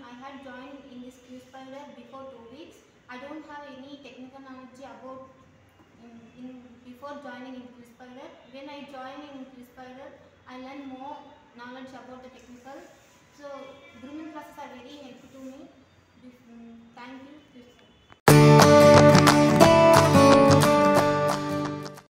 I had joined in this QSpider before 2 weeks. I don't have any technical knowledge about before joining in QSpider. When I joined in QSpider, I learned more knowledge about the technical. So grooming classes are very helpful to me. Thank you, QSpider.